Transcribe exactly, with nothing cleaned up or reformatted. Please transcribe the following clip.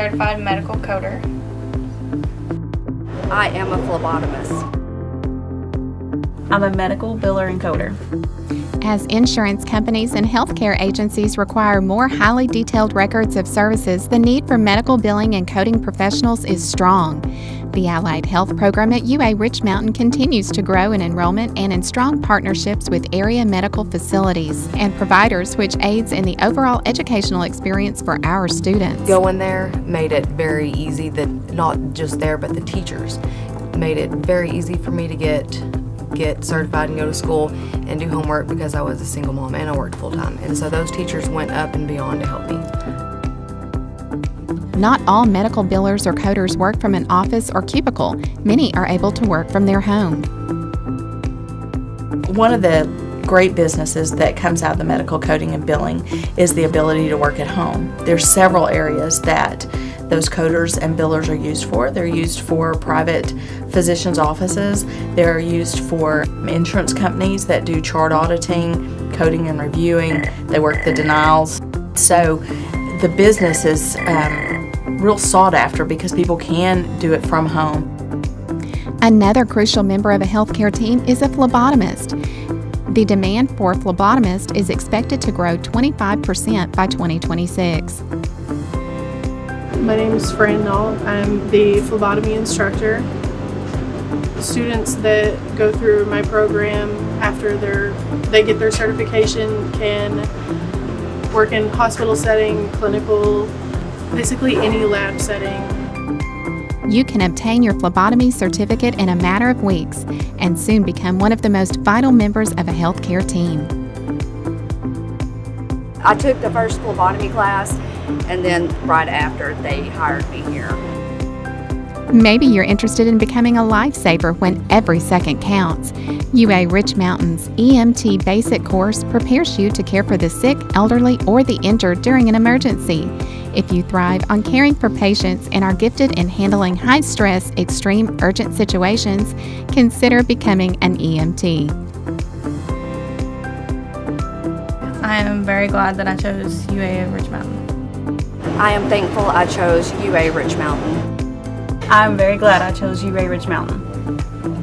certified medical coder. I am a phlebotomist. I'm a medical biller and coder. As insurance companies and healthcare agencies require more highly detailed records of services, the need for medical billing and coding professionals is strong. The Allied Health Program at U A Rich Mountain continues to grow in enrollment and in strong partnerships with area medical facilities and providers, which aids in the overall educational experience for our students. Going there made it very easy, that not just there, but the teachers made it very easy for me to get get certified and go to school and do homework, because I was a single mom and I worked full-time, and so those teachers went up and beyond to help me. Not all medical billers or coders work from an office or cubicle. Many are able to work from their home. One of the great businesses that comes out of the medical coding and billing is the ability to work at home. There's several areas that those coders and billers are used for. They're used for private physicians' offices. They're used for insurance companies that do chart auditing, coding and reviewing. They work the denials. So the business is um, real sought after because people can do it from home. Another crucial member of a healthcare team is a phlebotomist. The demand for phlebotomists is expected to grow twenty-five percent by twenty twenty-six. My name is Fran Null. I'm the phlebotomy instructor. Students that go through my program after their, they get their certification can work in hospital setting, clinical, basically any lab setting. You can obtain your phlebotomy certificate in a matter of weeks and soon become one of the most vital members of a healthcare team. I took the first phlebotomy class, and then right after they hired me here. Maybe you're interested in becoming a lifesaver when every second counts. U A Rich Mountain's E M T Basic course prepares you to care for the sick, elderly, or the injured during an emergency. If you thrive on caring for patients and are gifted in handling high-stress, extreme, urgent situations, consider becoming an E M T. I am very glad that I chose U A Rich Mountain. I am thankful I chose U A Rich Mountain. I'm very glad I chose U A Rich Mountain.